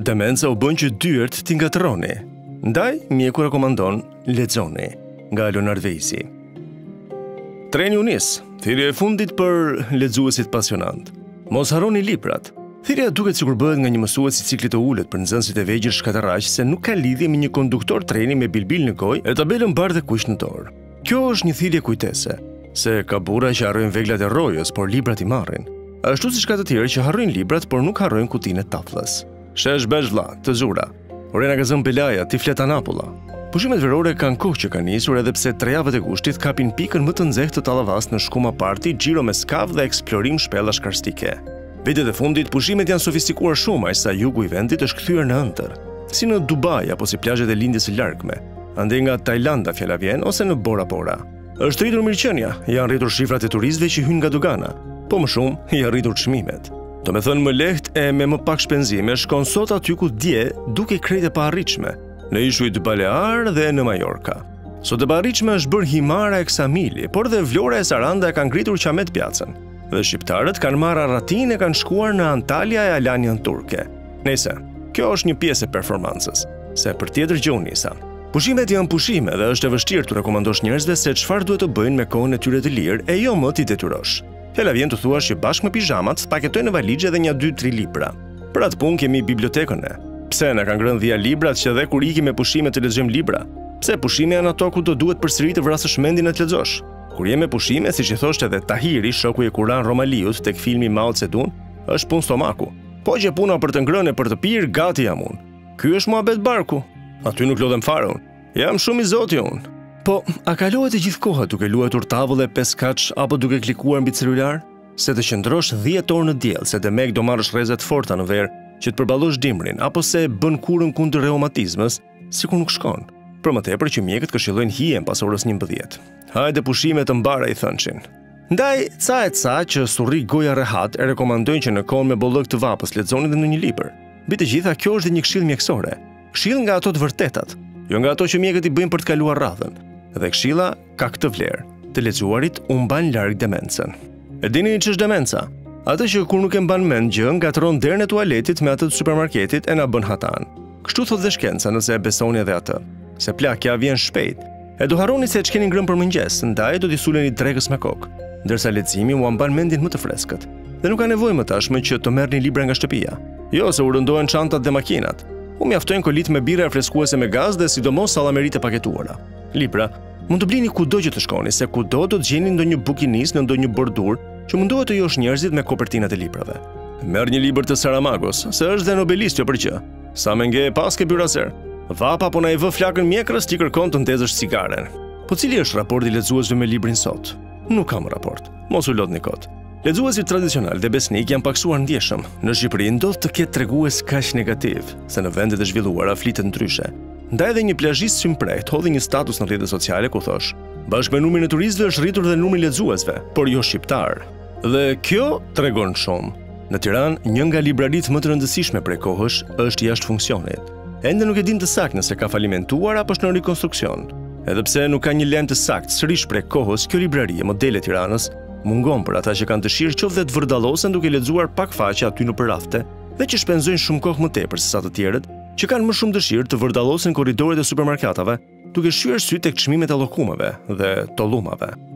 demenca u bën që dyert t'i ngatërroni. Ndaj, mjeku rekomandon lexoni, nga Leonard Veisi. Treni u nis, thirrja e fundit për lexuesit pasionant. Mos harroni librat. Thirrja duket sikur bëhet nga një mësues i ciklit të ulët për nxënësit e vegjël shkatërraq se nuk ka lidhje me një konduktor treni me bilbil në gojë e tabelën bardhë kuq në dorë. Kjo është një thirrje kujtese, se ka burra që harrojnë veglat e rrojës, por librat i marrin. Ashtu siç ka të tjerë që harrojnë librat, por nuk harrojnë kutinë e taflës. Shesh besh vlla, të zura. Orena ka zënë Belaja, ti flet anapulla. Pushimet verore kanë kohë që kanë nisur edhe pse 3 javët e gushtit kapin pikën më të nxehtë të Tallavas në shkuma parti, xhiro me skav dhe eksplorim shpellash karstike. Vitet e fundit, pushimet janë sofistikuar shumë, aq sa jugu i vendit është kthyer në ëndër, si në Dubai apo si plazhet e lindjes së largme, ande nga Tajlanda fjala vjen ose në Bora Bora. Është rritur mirëqenia, janë rritur shifrat e turistëve që hyjnë nga dogana, po më shumë janë rritur çmimet. Do me thënë më lehtë e me më pak shpenzime shkon sot aty ku dje duke krejt e paarritshme, në ishujt Balear dhe në Majorka. Sot e paarritshme është bërë himara e Ksamili, por dhe Vlora e Saranda kanë ngritur qamet pjacën. Dhe shqiptarët kanë marrë arratin e kanë shkuar në Antalya e Alanian turke. Nëse, kjo është një pjesë e performancës, se për tjetër gjë u nisa. Pushimet janë pushime dhe është e vështirë të rekomandosh njerëzve se çfarë duhet të bëjnë me kohën e tyre të lirë e jo më t'i detyrosh. Fjala vjen të thuash që bashkë me pijamat paketojnë në valixhe edhe një 2-3 libra. Për atë punë kemi bibliotekën e. Pse na kanë ngrënë dhia librat që dhe kur ikim me pushime të lexojmë libra? Pse pushime janë ato ku do duhet përsëri të vrasësh mendin e të lexosh? Kur je me pushime, siç i thoshte edhe Tahiri, shoku i Kuran Romaliut tek filmi Mao Zedong, është punë stomaku. Po që puna për të ngrënë e për të pirë, gati jam unë. Ky është muhabet barku. Aty nuk lodhem fare unë. Jam shumë i zoti unë. Po, a kalohet e gjithë koha duke luajtur tavull e peskaç apo duke klikuar mbi celular? Se të qëndrosh 10 orë në diell, se demek do marrësh rreze të forta në verë që të përballosh dimrin, apo se bën kurën kundër reumatizmës, sikur nuk shkon. Për më tepër që mjekët këshillojnë hijen pas orës 11. Hajde pushime të mbara, i thënshin. Ndaj, ca e ca që surri goja rehat e rekomandojnë që në kohën me bollëk të vapës lexoni edhe në një libër. Mbi të gjitha, kjo është dhe një këshill mjekësore. Këshill nga ato të vërtetat, jo nga ato që mjekët i bëjnë për të kaluar radhën. Dhe këshilla ka këtë vlerë, të lexuarit u mban larg demencën. E dini ç'është demenca? Atë që kur nuk e mban mend gjë, ngatron derën e tualetit me atë të supermarketit e na bën hatan. Kështu thot dhe shkenca, nëse e besoni edhe atë, se plakja vjen shpejt. E do harroni se ç'keni ngrënë për mëngjes, ndaj do t'i suleni drekës me kokë, ndërsa leximi u mban mendin më të freskët. Dhe nuk ka nevojë më tashmë që të merrni libra nga shtëpia. Jo se u rëndohen çantat dhe makinat. U mjaftojnë kolit me birra refreskuese me gaz dhe sidomos sallamerit e paketuara. Libra mund të blini kudo që të shkoni, se kudo do të gjeni ndonjë bukinis në ndonjë bordur që mundohet të josh njerëzit me kopertinat e librave. Merr një libër të Saramagos, se është dhe nobelist jo për gjë. Sa më nge pas ke byraser. Vapa po na i vë flakën mjekrës ti kërkon të ndezësh cigaren. Po cili është raporti i lexuesve me librin sot? Nuk kam raport. Mos u lodhni kot. Lexuesit tradicional dhe besnik janë paksuar ndjeshëm. Në Shqipëri ndodh të ketë tregues kaq negativ, se në vendet e zhvilluara flitet ndryshe. Ndaj edhe një plazhist shimprejt hodhi një status në rrjetet sociale ku thosh: "Bashkë me numrin e turistëve është rritur dhe numri i lexuesve, por jo shqiptar." Dhe kjo tregon shumë. Në Tiranë, një nga libraritë më të rëndësishme prej kohësh është jashtë funksionit. Ende nuk e dim të saktë nëse ka falimentuar apo është në rikonstruksion. Edhe pse nuk ka një lajm të saktë sërish prej kohës, kjo librari e modele Tiranës mungon për ata që kanë dëshirë qoftë të vërdallosen duke lexuar pak faqe aty në përrafte dhe që shpenzojnë shumë kohë më tepër se sa të tjerët, që kanë më shumë dëshirë të vërdallosen korridoret e supermarketave duke shyer sy tek çmimet e llokumeve dhe tollumave.